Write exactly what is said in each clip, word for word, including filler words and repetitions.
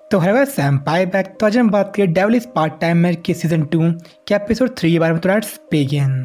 तो hello सैम्पाई back. तो आज हम बात करें डेविल इज पार्ट टाइमर के सीजन टू के एपिसोड थ्री के बारे में। तो लेट्स बिगिन।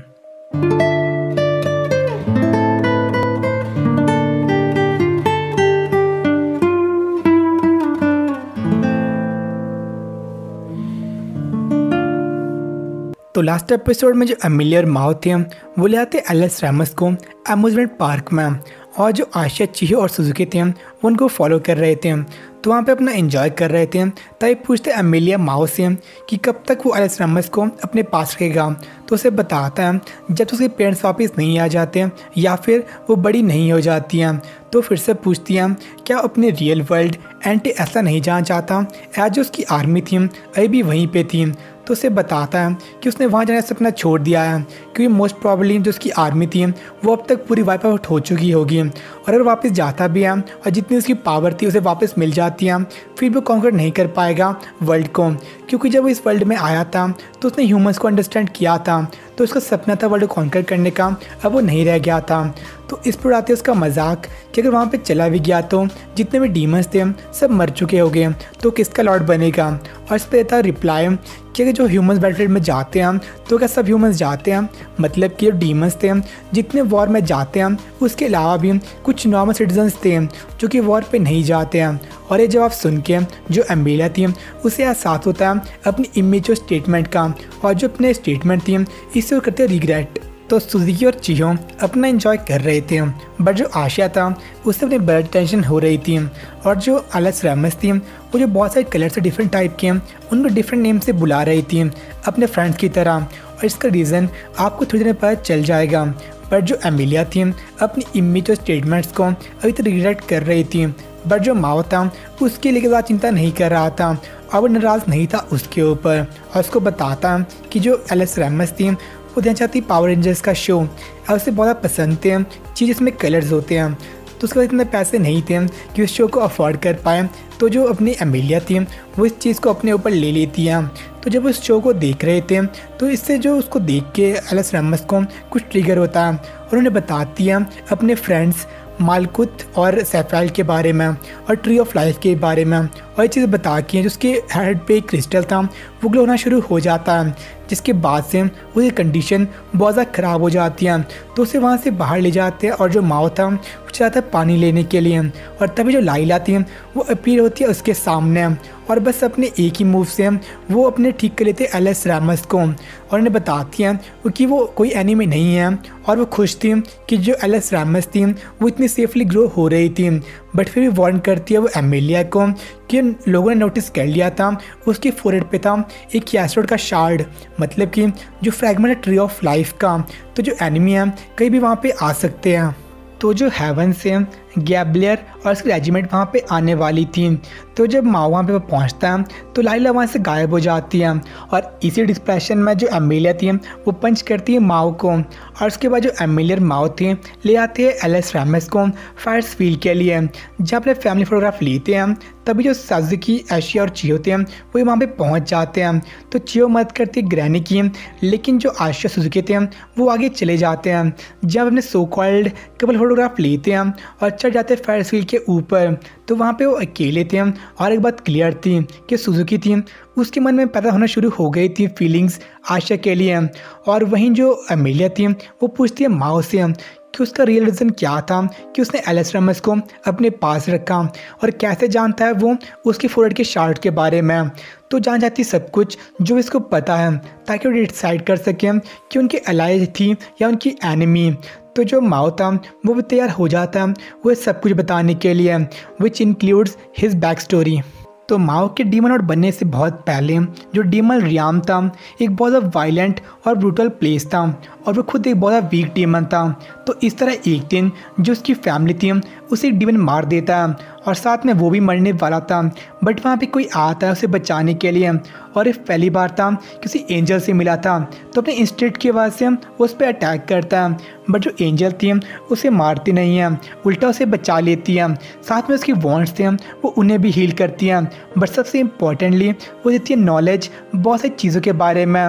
तो लास्ट एपिसोड में जो एमिलिया और माओ थे वो ले आते एलिस रैमस को अम्यूजमेंट पार्क में, और जो आशिया, चिहो और सुजुकी थे वो उनको फॉलो कर रहे थे। तो वहाँ पे अपना एंजॉय कर रहे थे। तभी पूछते एमिलिया माओ से कि कब तक वो एलिस रैमस को अपने पास रखेगा। तो उसे बताता है जब तक उसके पेरेंट्स वापस नहीं आ जाते या फिर वो बड़ी नहीं हो जाती हैं। तो फिर से पूछती हैं क्या अपने रियल वर्ल्ड एंटी ऐसा नहीं जाना चाहता, एज जो उसकी आर्मी थी अभी भी वहीं पे थी। तो उसे बताता है कि उसने वहाँ जाने से अपना छोड़ दिया है क्योंकि मोस्ट प्रॉब्लली जो उसकी आर्मी थी वो अब तक पूरी वाइप आउट हो चुकी होगी, और अगर वापस जाता भी है और जितनी उसकी पावर थी उसे वापस मिल जाती है फिर भी कॉन्कर नहीं कर पाएगा वर्ल्ड को, क्योंकि जब वो इस वर्ल्ड में आया था तो उसने ह्यूमंस को अंडरस्टैंड किया था। तो उसका सपना था वर्ल्ड को कॉन्कर करने का, अब वो नहीं रह गया था। तो इस पर आते उसका मजाक कि अगर वहाँ पे चला भी गया तो जितने भी डीमंस थे सब मर चुके हो गए तो किसका लॉर्ड बनेगा। और इस पर था रिप्लाई कि अगर जो ह्यूमंस बैटलफील्ड में जाते हैं तो क्या सब ह्यूमंस जाते हैं, मतलब कि जो डीमंस थे जितने वॉर में जाते हैं उसके अलावा भी कुछ नॉर्मल सिटीजन्स थे जो कि वॉर पे नहीं जाते हैं। और ये जवाब सुन के जो एमिलिया थी उसे एहसास होता है अपनी इमेच्योर स्टेटमेंट का, और जो अपने स्टेटमेंट थी इससे वो करते रिग्रेट। तो सुजुकी और चिहो अपना एंजॉय कर रहे थे, बट जो आशिया था उससे अपनी ब्लड टेंशन हो रही थी। और जो एलिस रैमस थी वो जो बहुत सारे कलर से डिफरेंट टाइप के उनको डिफरेंट नेम से बुला रही थी अपने फ्रेंड्स की तरह, और इसका रीज़न आपको थोड़ी देर पता चल जाएगा। पर जो एमिलिया थी अपनी इमेच्योर स्टेटमेंट्स को अभी तक रिग्रेट कर रही थी, बट जो माओ था उसके लिए ज़्यादा चिंता नहीं कर रहा था और वो नाराज़ नहीं था उसके ऊपर, और उसको बताता कि जो एलिस रैमस थी वो देखना चाहती पावर रेंजर्स का शो, और उसे बहुत पसंद थे चीज़ जिसमें कलर्स होते हैं। तो उसके पास इतने पैसे नहीं थे कि उस शो को अफोर्ड कर पाए, तो जो अपनी एमिलिया थी वो इस चीज़ को अपने ऊपर ले लेती है। तो जब उस शो को देख रहे थे तो इससे जो उसको देख के एलिस रैमस को कुछ ट्रिगर होता है, और उन्हें बताती है अपने फ्रेंड्स मालकुथ और सैफराइल के बारे में और ट्री ऑफ लाइफ के बारे में, और ये चीज़ बता के जो उसके हेड पे क्रिस्टल था वो ग्लो होना शुरू हो जाता है, जिसके बाद से उसकी कंडीशन बहुत ज़्यादा ख़राब हो जाती है। तो उसे वहाँ से बाहर ले जाते हैं, और जो माओ था वो चाहता है पानी लेने के लिए, और तभी जो लाइला थी वो अपीयर होती है उसके सामने, और बस अपने एक ही मूव से वो अपने ठीक कर लेते एलिस रैमस को, और उन्हें बताती हैं कि वो कोई एनिमी नहीं है, और वो खुश थी कि जो एलिस रैमस थी वो इतनी सेफली ग्रो हो रही थी। बट फिर भी वार्न करती है वो एमिलिया को कि लोगों ने नोटिस कर लिया था उसके फोरहेड पे था एक कैस्ट्रोड का शार्ड, मतलब कि जो फ्रैगमेंट है ट्री ऑफ लाइफ का, तो जो एनिमी है कहीं भी वहाँ पे आ सकते हैं। तो जो हेवन से गैब्लियर और उसकी रेजिमेंट वहाँ पे आने वाली थी, तो जब माओ वहाँ पे पहुँचता है तो लाइला वहाँ से गायब हो जाती है, और इसी डिस्प्रेशन में जो एमिलिया थी वो पंच करती है माओ को, और उसके बाद जो एमिलिया और माओ थी ले आते हैं एलिस रैमस को फायर्स फील्ड के लिए, जहाँ अपने फैमिली फोटोग्राफ लेते हैं। तभी जो सुजुकी, आशिया और चिहो थे वो वहाँ पे पहुँच जाते हैं। तो चिहो मदद करती है ग्रैनी की, लेकिन जो आशिया सुजुकी थे वो आगे चले जाते हैं, जब अपने सो कॉल्ड कपल फोटोग्राफ लेते हैं और चढ़ जाते हैं फायर्स फील्ड के ऊपर। तो वहाँ पे वो अकेले थे, और एक बात क्लियर थी कि सुजुकी थी उसके मन में पैदा होना शुरू हो गई थी फीलिंग्स आशिया के लिए, और वहीं जो एमिलिया थी वो पूछती है माओ से कि उसका रियल रीज़न क्या था कि उसने एलिस रैमस को अपने पास रखा, और कैसे जानता है वो उसके फोरहेड के शार्ट के बारे में। तो जान जाती सब कुछ जो इसको पता है, ताकि वो डिसाइड कर सके कि उनकी अलाइज थी या उनकी एनिमी। तो जो माओ था वो भी तैयार हो जाता है वो सब कुछ बताने के लिए, which includes his back story. तो माओ के डीमन लॉर्ड बनने से बहुत पहले जो डीमन रियाम था एक बहुत ज़्यादा वायलेंट और ब्रूटल प्लेस था, और वो खुद एक बहुत ज़्यादा वीक डीमन था। तो इस तरह एक दिन जो उसकी फैमिली थी उसे डीमन मार देता है, और साथ में वो भी मरने वाला था, बट वहाँ पे कोई आता है उसे बचाने के लिए, और ये पहली बार था किसी एंजल से मिला था। तो अपने इंस्टिंक्ट की वजह से उस पर अटैक करता है, बट जो एंजल थी उसे मारती नहीं है, उल्टा उसे बचा लेती है। साथ में उसकी वॉन्ट्स थे वो उन्हें भी हील करती हैं, बट सबसे इम्पोर्टेंटली वो देती है नॉलेज बहुत सारी चीज़ों के बारे में।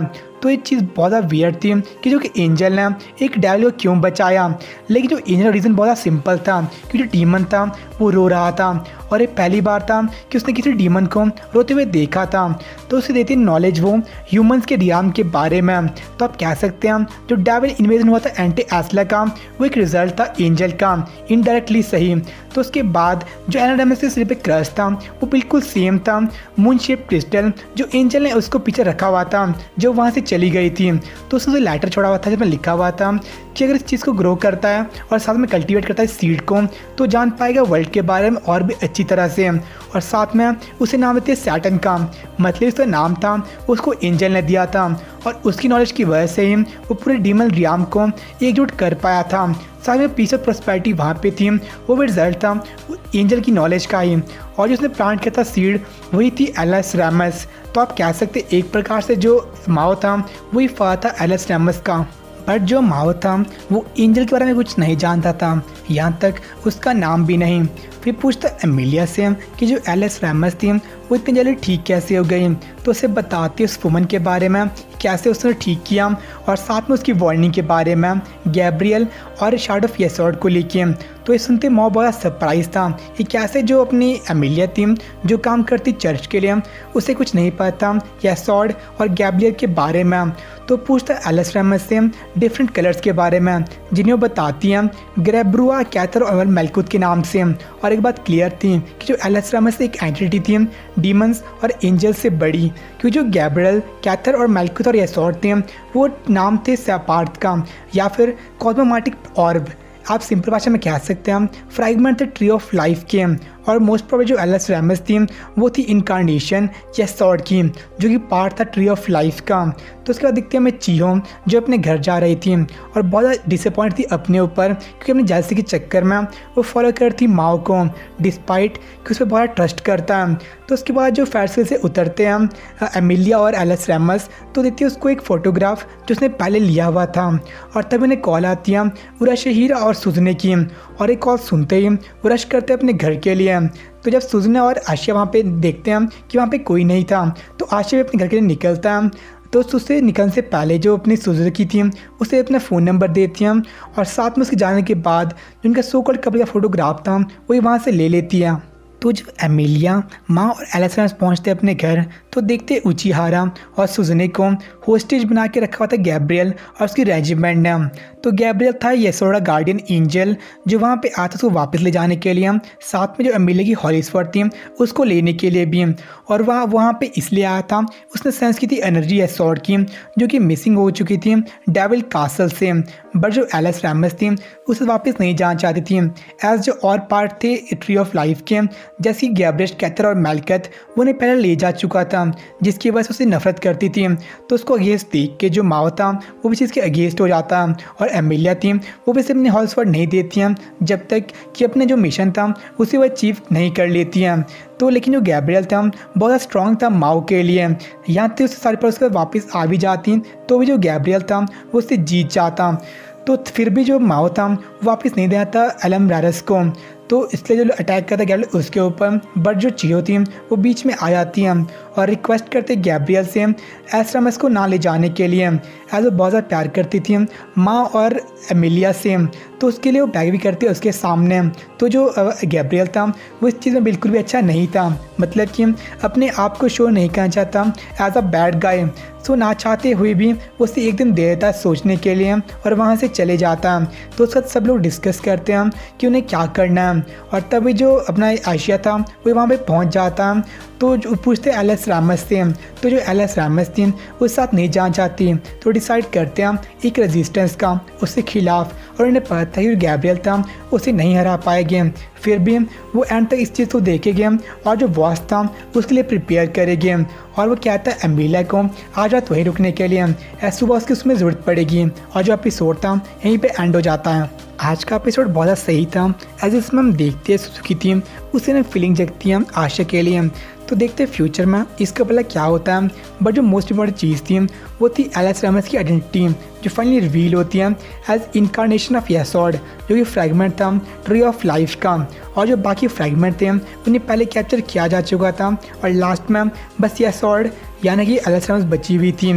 तो ये चीज़ बहुत ज़्यादा वियर्ड थी कि जो कि एंजल ने एक डेविल को क्यों बचाया। लेकिन जो एंजल का रीज़न बहुत ज़्यादा सिंपल था कि जो डीमन था वो रो रहा था और ये पहली बार था कि उसने किसी डीमन को रोते हुए देखा था। तो उसे देती नॉलेज वो ह्यूमंस के रियाम के बारे में। तो आप कह सकते हैं जो डेविल इन्वेजन हुआ था एंटी एस्ला का वो एक रिजल्ट था एंजल का, इनडायरेक्टली सही। तो उसके बाद जो एनाडेमस के सिर पे क्रश था वो बिल्कुल सेम था मून शेप क्रिस्टल जो एंजल ने उसको पीछे रखा हुआ था जो वहाँ से चली गई थी। तो उसने लेटर छोड़ा हुआ था जिसमें लिखा हुआ था कि अगर इस चीज़ को ग्रो करता है और साथ में कल्टीवेट करता है सीड को तो जान पाएगा वर्ल्ड के बारे में और भी अच्छी तरह से। और साथ में उसे नाम देते सैटर्न का, मतलब इसका नाम था उसको एंजल ने दिया था और उसकी नॉलेज की वजह से ही वो पूरे डीमन रियाम को एकजुट कर पाया था। साथ में पीस ऑफ प्रॉस्पेरिटी वहाँ पे थी, वो भी रिजल्ट था एंजल की नॉलेज का ही। और जो उसने प्लांट किया था सीड वही थी एलएस रैमस। तो आप कह सकते एक प्रकार से जो माओ था वही फा था एलएस रैमस का। बट जो माओ था वो एंजल के बारे में कुछ नहीं जानता था, यहाँ तक उसका नाम भी नहीं। फिर पूछता एमिलिया से कि जो एलएस रैमस थी वो इतनी जल्दी ठीक कैसे हो गई। तो उसे बताती उस वुमन के बारे में कैसे उसने ठीक किया और साथ में उसकी वार्निंग के बारे में गैब्रियल और शार्ड ऑफ येसॉर्ड को लेके। तो ये सुनते मॉ बहुत सरप्राइज था कि कैसे जो अपनी एमिलिया थी जो काम करती चर्च के लिए उसे कुछ नहीं पता येसॉर्ड और गैब्रियल के बारे में। तो पूछता एलएस रैमस से डिफरेंट कलर्स के बारे में जिन्हें वो बताती हैं ग्रेब्रुआ, कैथर और मेलकुथ के नाम से। और एक बात क्लियर थी कि जो एलएस रैमस एक एंटिटी थी डीमंस और एंजल से बड़ी, क्योंकि जो गैब्रियल, कैथर और मेलकुथ और येसॉर्ड थे वो नाम थे सेपार्थ का या फिर कॉस्मोमैटिक ऑर्ब। आप सिंपल भाषा में कह सकते हैं fragment the tree of life के। और मोस्ट प्रॉब्लम जो एलएस रैमस थी वो थी इनकारनेशन येसॉर्ड की जो कि पार्ट था ट्री ऑफ लाइफ का। तो उसके बाद दिखते हैं हमें चीहो जो अपने घर जा रही थी और बहुत ज़्यादा डिसअपॉइंट थी अपने ऊपर क्योंकि अपनी जेलसी के चक्कर में वो फॉलो करती माओ को डिस्पाइट कि उस पर बहुत ट्रस्ट करता है। तो उसके बाद जो फेयरसेल से उतरते हैं एमिलिया और एलएस रैमस तो देती है उसको एक फ़ोटोग्राफ जो उसने पहले लिया हुआ था। और तब उन्हें कॉल आती है उराशहीरा और सुजने की और एक कॉल सुनते ही वो रश करते हैं अपने घर के लिए। तो जब सुजने और आशिया वहाँ पे देखते हैं कि वहाँ पे कोई नहीं था तो आशिया भी अपने घर के लिए निकलता है। तो उससे निकलने से पहले जो अपनी सुजुकी थी उसे अपना फ़ोन नंबर देती हैं और साथ में उसके जाने के बाद जो उनका सो कॉल्ड कपल का फोटोग्राफ था वही वहाँ से ले लेती है। तो जब एमिलिया, माँ और एलएस रैमस पहुँचते अपने घर तो देखते उचिहारा और सुजने को होस्टेज बना के रखा हुआ था गैब्रियल और उसकी रेजिमेंट ने। तो गैब्रियल था येसोड़ा गार्डियन एंजल जो वहाँ पे आता उसको वापस ले जाने के लिए, साथ में जो एमिलिया की हॉलिसफोर्ड थी उसको लेने के लिए भी। और वह वहाँ पे इसलिए आया था उसने सेंस की थी एनर्जी येसोर्ड की जो कि मिसिंग हो चुकी थी डेविल कासल से। बट जो एलएस रैमस थी उसे वापस नहीं जाना चाहती थी एज जो और पार्ट थे ट्री ऑफ लाइफ के, जैसे गैब्रियल, कैथर और मेलकथ वो उन्हें पहले ले जा चुका था जिसकी वजह से उसे नफरत करती थी। तो उसको अगेंस्ट देख के जो माओ था वो भी चीज़ के अगेंस्ट हो जाता और एमिलिया थी वो भी सिर्फ अपने हॉल्सफोर्ड नहीं देती हैं जब तक कि अपने जो मिशन था उसे वह अचीव नहीं कर लेती हैं। तो लेकिन जो गैब्रियल था बहुत स्ट्रॉन्ग था माओ के लिए, यहाँ तक उससे सारी पर उसके बाद वापस आ भी जाती तो भी जो गैब्रियल था वो उससे जीत जाता। तो फिर भी जो माओ था वापस नहीं देना था एलम रैरस को, तो इसलिए जो अटैक करता गैब्रियल उसके ऊपर। बट जो चीहो थी वो बीच में आ जाती हैं और रिक्वेस्ट करते गैब्रियल से एलएस रैमस को ना ले जाने के लिए एज वो बहुत ज़्यादा प्यार करती थी माँ और एमिलिया से। तो उसके लिए वो बैग भी करती है उसके सामने। तो जो गैब्रियल था वो इस चीज़ में बिल्कुल भी अच्छा नहीं था, मतलब कि अपने आप को शो नहीं करना चाहता एज अ बैड गाय। सो ना चाहते हुए भी उसे एक दिन दे देता है सोचने के लिए और वहाँ से चले जाता है। तो उसके बाद सब लोग डिस्कस करते हैं कि उन्हें क्या करना है और तभी जो अपना आशिया था वो वहाँ पे पहुँच जाता है। तो जो पूछते एलएस रैमस से, तो जो एलएस रैमस थी उस साथ नहीं जाना चाहती तो डिसाइड करते हैं एक रेजिस्टेंस का उसके खिलाफ। और उन्हें पता था कि गैब्रियल था उसे नहीं हरा पाएंगे, फिर भी वो एंड तक इस चीज़ को देखेंगे और जो बॉस था उसके लिए प्रिपेयर करेंगे। और वो कहता है एमिलिया को आज रात वहीं रुकने के लिए, ऐसे सुबह उसकी उसमें ज़रूरत पड़ेगी। और जो एपिसोड था यहीं पे एंड हो जाता है। आज का एपिसोड बहुत ज़्यादा सही था एज इसमें हम देखते हैं सुजुकी थी उसे ना फीलिंग जगती है आशा के लिए। तो देखते हैं फ्यूचर में इसका भला क्या होता है। बट जो मोस्ट इम्पॉर्टेंट चीज़ थी वो थी एलएस रैमस की आइडेंटिटी जो फाइनली रिवील होती है एज इनकारनेशन ऑफ येसॉर्ड जो कि फ्रैगमेंट था ट्री ऑफ लाइफ का। और जो बाकी फ्रैगमेंट थे उन्हें पहले कैप्चर किया जा चुका था और लास्ट में बस येसॉर्ड यानी कि एलएस रैमस बची हुई थी।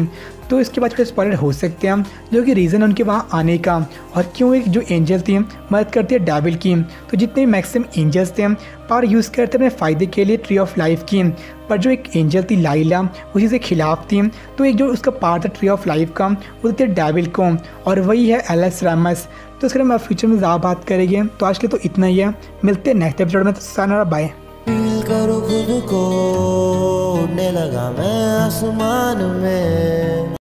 तो इसके बाद स्पॉइलर हो सकते हैं, जो कि रीज़न है उनके वहाँ आने का और क्यों एक जो एंजल थी मदद करती है डेविल की। तो जितने मैक्सिमम एंजल्स थे पावर यूज़ करते अपने फ़ायदे के लिए ट्री ऑफ लाइफ की, पर जो एक एंजल थी लाइला उसी से खिलाफ थी। तो एक जो उसका पार्ट था ट्री ऑफ लाइफ का वो देते डेविल को, और वही है एलेक्स रैमस। तो इसके हम फ्यूचर में ज़्यादा बात करेंगे। तो आज के लिए तो इतना ही है, मिलते हैं नेक्स्ट एपिसोड में। तो सारा बाय। फील करो खुद को, उड़ने लगा मैं आसमान में।